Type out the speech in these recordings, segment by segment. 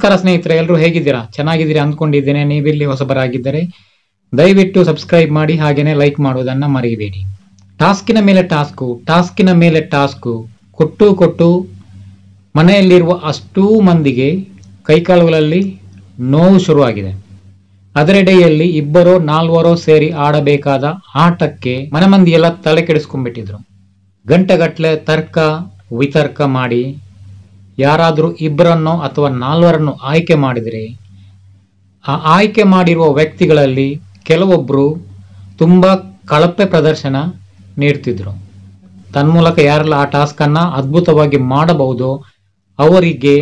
ನಮಸ್ಕಾರ ಸ್ನೇಹಿತರೆ, ಎಲ್ಲರೂ ಹೇಗಿದ್ದೀರಾ? ಚೆನ್ನಾಗಿದ್ದೀರಾ ಅಂದ್ಕೊಂಡಿದ್ದೇನೆ. ನೀವಿಲ್ಲಿ ಹೊಸಬರಾಗಿದ್ದರೆ ದಯವಿಟ್ಟು ಸಬ್ಸ್ಕ್ರೈಬ್ ಮಾಡಿ, ಹಾಗೇನೆ ಲೈಕ್ ಮಾಡುವುದನ್ನು ಮರೆಯಬೇಡಿ. ಟಾಸ್ಕಿನ ಮೇಲೆ ಟಾಸ್ಕು ಕೊಟ್ಟು ಮನೆಯಲ್ಲಿರುವ ಅಷ್ಟೂ ಮಂದಿಗೆ ಕೈಕಾಲುಗಳಲ್ಲಿ ನೋವು ಶುರುವಾಗಿದೆ. ಅದರೆಡೆಯಲ್ಲಿ ಇಬ್ಬರೋ ನಾಲ್ವರೋ ಸೇರಿ ಆಡಬೇಕಾದ ಆಟಕ್ಕೆ ಮನೆ ಮಂದಿ ಎಲ್ಲ ತಲೆ ಕೆಡಿಸ್ಕೊಂಡ್ಬಿಟ್ಟಿದ್ರು. ಗಂಟೆಗಟ್ಟಲೆ ತರ್ಕ ವಿತರ್ಕ ಮಾಡಿ ಯಾರಾದರೂ ಇಬ್ಬರನ್ನೋ ಅಥವಾ ನಾಲ್ವರನ್ನು ಆಯ್ಕೆ ಮಾಡಿದರೆ ಆ ಆಯ್ಕೆ ಮಾಡಿರುವ ವ್ಯಕ್ತಿಗಳಲ್ಲಿ ಕೆಲವೊಬ್ಬರು ತುಂಬ ಕಳಪೆ ಪ್ರದರ್ಶನ ನೀಡ್ತಿದ್ರು. ತನ್ಮೂಲಕ ಯಾರೆಲ್ಲ ಆ ಟಾಸ್ಕನ್ನು ಅದ್ಭುತವಾಗಿ ಮಾಡಬಹುದು ಅವರಿಗೆ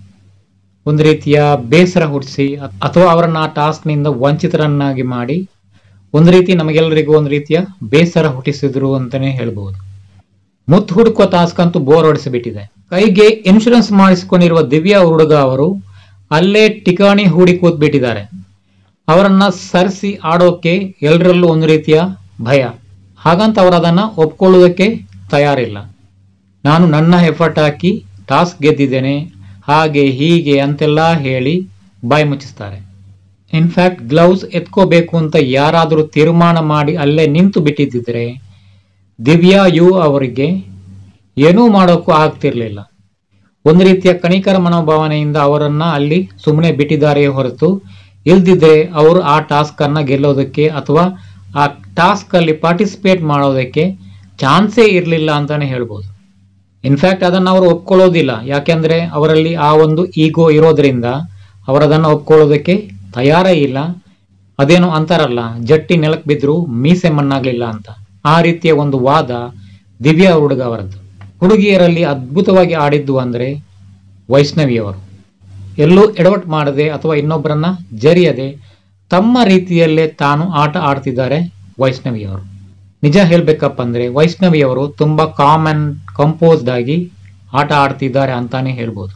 ಒಂದು ರೀತಿಯ ಬೇಸರ ಹುಟ್ಟಿಸಿ ಅಥವಾ ಅವರನ್ನು ಆ ಟಾಸ್ಕ್ನಿಂದ ವಂಚಿತರನ್ನಾಗಿ ಮಾಡಿ ಒಂದು ರೀತಿ ನಮಗೆಲ್ಲರಿಗೂ ಒಂದು ರೀತಿಯ ಬೇಸರ ಹುಟ್ಟಿಸಿದ್ರು ಅಂತಲೇ ಹೇಳ್ಬೋದು. ಮುತ್ತು ಹುಡುಕುವ ಟಾಸ್ಕ್ ಅಂತೂ ಬೋರ್ ಹೊಡಿಸಿಬಿಟ್ಟಿದೆ. ಕೈಗೆ ಇನ್ಶೂರೆನ್ಸ್ ಮಾಡಿಸಿಕೊಂಡಿರುವ ದಿವ್ಯಾ ಹುಡುಗ ಅವರು ಅಲ್ಲೇ ಟಿಕಾಣಿ ಹೂಡಿ ಕೂತ್ಬಿಟ್ಟಿದ್ದಾರೆ. ಅವರನ್ನ ಸರಿಸಿ ಆಡೋಕೆ ಎಲ್ಲರಲ್ಲೂ ಒಂದು ರೀತಿಯ ಭಯ. ಹಾಗಂತ ಅವರು ಅದನ್ನ ಒಪ್ಕೊಳ್ಳೋದಕ್ಕೆ ತಯಾರಿಲ್ಲ. ನಾನು ನನ್ನ ಎಫರ್ಟ್ ಹಾಕಿ ಟಾಸ್ಕ್ ಗೆದ್ದಿದ್ದೇನೆ, ಹಾಗೆ ಹೀಗೆ ಅಂತೆಲ್ಲ ಹೇಳಿ ಬಾಯಿ ಮುಚ್ಚಿಸ್ತಾರೆ. ಇನ್ಫ್ಯಾಕ್ಟ್ ಗ್ಲೌಸ್ ಎತ್ಕೋಬೇಕು ಅಂತ ಯಾರಾದರೂ ತೀರ್ಮಾನ ಮಾಡಿ ಅಲ್ಲೇ ನಿಂತು ಬಿಟ್ಟಿದ್ದರೆ ದಿವ್ಯಾ ಅವರಿಗೆ ಏನೂ ಮಾಡೋಕ್ಕೂ ಆಗ್ತಿರ್ಲಿಲ್ಲ. ಒಂದು ರೀತಿಯ ಕಣಿಕರ ಮನೋಭಾವನೆಯಿಂದ ಅವರನ್ನ ಅಲ್ಲಿ ಸುಮ್ಮನೆ ಬಿಟ್ಟಿದ್ದಾರೆಯೇ ಹೊರತು ಇಲ್ದಿದ್ರೆ ಅವರು ಆ ಟಾಸ್ಕ್ ಅನ್ನ ಗೆಲ್ಲೋದಕ್ಕೆ ಅಥವಾ ಆ ಟಾಸ್ಕ್ ಅಲ್ಲಿ ಪಾರ್ಟಿಸಿಪೇಟ್ ಮಾಡೋದಕ್ಕೆ ಚಾನ್ಸೇ ಇರಲಿಲ್ಲ ಅಂತಾನೆ ಹೇಳ್ಬೋದು. ಇನ್ಫ್ಯಾಕ್ಟ್ ಅದನ್ನು ಅವರು ಒಪ್ಕೊಳ್ಳೋದಿಲ್ಲ. ಯಾಕೆಂದ್ರೆ ಅವರಲ್ಲಿ ಆ ಒಂದು ಈಗೋ ಇರೋದ್ರಿಂದ ಅವರದನ್ನು ಒಪ್ಕೊಳ್ಳೋದಕ್ಕೆ ತಯಾರೇ ಇಲ್ಲ. ಅದೇನೋ ಅಂತಾರಲ್ಲ, ಜಟ್ಟಿ ನೆಲಕ್ಕೆ ಬಿದ್ರು ಮೀಸೆ ಮಣ್ಣಾಗ್ಲಿಲ್ಲ ಅಂತ. ಆ ರೀತಿಯ ಒಂದು ವಾದ ದಿವ್ಯಾ ಹುಡುಗ ಅವರದ್ದು. ಹುಡುಗಿಯರಲ್ಲಿ ಅದ್ಭುತವಾಗಿ ಆಡಿದ್ದು ಅಂದ್ರೆ ವೈಷ್ಣವಿಯವರು. ಎಲ್ಲೂ ಎಡವಟ್ ಮಾಡದೆ ಅಥವಾ ಇನ್ನೊಬ್ಬರನ್ನ ಜರಿಯದೆ ತಮ್ಮ ರೀತಿಯಲ್ಲೇ ತಾನು ಆಟ ಆಡ್ತಿದ್ದಾರೆ ವೈಷ್ಣವಿಯವರು. ನಿಜ ಹೇಳ್ಬೇಕಪ್ಪ ಅಂದ್ರೆ ವೈಷ್ಣವಿಯವರು ತುಂಬಾ ಕಾಮ್ ಅಂಡ್ ಕಂಪೋಸ್ಡ್ ಆಗಿ ಆಟ ಆಡ್ತಿದ್ದಾರೆ ಅಂತಾನೆ ಹೇಳ್ಬೋದು.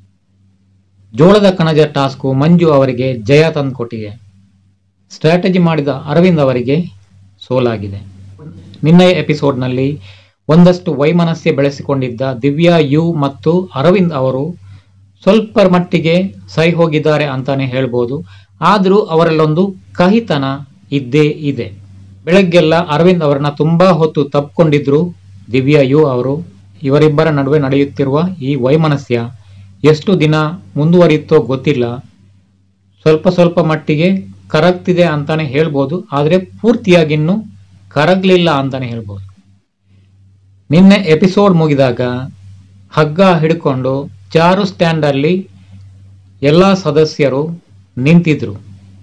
ಜೋಳದ ಕಣಜ ಟಾಸ್ಕು ಮಂಜು ಅವರಿಗೆ ಜಯ ತಂದುಕೊಟ್ಟಿದೆ. ಸ್ಟ್ರಾಟಜಿ ಮಾಡಿದ ಅರವಿಂದ್ ಅವರಿಗೆ ಸೋಲಾಗಿದೆ. ನಿನ್ನೆಯ ಎಪಿಸೋಡ್ನಲ್ಲಿ ಒಂದಷ್ಟು ವೈಮನಸ್ಸೆ ಬೆಳೆಸಿಕೊಂಡಿದ್ದ ದಿವ್ಯಾ ಮತ್ತು ಅರವಿಂದ್ ಅವರು ಸ್ವಲ್ಪ ಮಟ್ಟಿಗೆ ಸೈ ಹೋಗಿದ್ದಾರೆ ಅಂತಾನೆ ಹೇಳ್ಬೋದು. ಆದರೂ ಅವರಲ್ಲೊಂದು ಕಹಿತನ ಇದ್ದೇ ಇದೆ. ಬೆಳಗ್ಗೆಲ್ಲ ಅರವಿಂದ್ ಅವರನ್ನ ತುಂಬಾ ಹೊತ್ತು ತಪ್ಪಿಕೊಂಡಿದ್ರು ದಿವ್ಯಾ ಅವರು. ಇವರಿಬ್ಬರ ನಡುವೆ ನಡೆಯುತ್ತಿರುವ ಈ ವೈಮನಸ್ಯ ಎಷ್ಟು ದಿನ ಮುಂದುವರಿಯುತ್ತೋ ಗೊತ್ತಿಲ್ಲ. ಸ್ವಲ್ಪ ಮಟ್ಟಿಗೆ ಕರಗ್ತಿದೆ ಅಂತಾನೆ ಹೇಳ್ಬೋದು, ಆದರೆ ಪೂರ್ತಿಯಾಗಿನ್ನೂ ಕರಗ್ಲಿಲ್ಲ ಅಂತಾನೆ ಹೇಳ್ಬೋದು. ನಿನ್ನೆ ಎಪಿಸೋಡ್ ಮುಗಿದಾಗ ಹಗ್ಗ ಹಿಡ್ಕೊಂಡು ಜಾರು ಸ್ಟ್ಯಾಂಡ್ ಅಲ್ಲಿ ಎಲ್ಲ ಸದಸ್ಯರು ನಿಂತಿದ್ರು.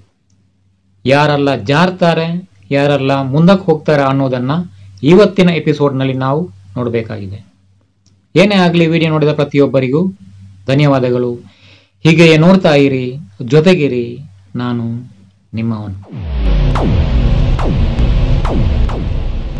ಯಾರೆಲ್ಲ ಜಾರ್ತಾರೆ, ಯಾರೆಲ್ಲ ಮುಂದಕ್ಕೆ ಹೋಗ್ತಾರೆ ಅನ್ನೋದನ್ನ ಇವತ್ತಿನ ಎಪಿಸೋಡ್ನಲ್ಲಿ ನಾವು ನೋಡಬೇಕಾಗಿದೆ. ಏನೇ ಆಗಲಿ, ವಿಡಿಯೋ ನೋಡಿದ ಪ್ರತಿಯೊಬ್ಬರಿಗೂ ಧನ್ಯವಾದಗಳು. ಹೀಗೆಯೇ ನೋಡ್ತಾ ಇರಿ, ಜೊತೆಗಿರಿ. ನಾನು ನಿಮ್ಮವನು.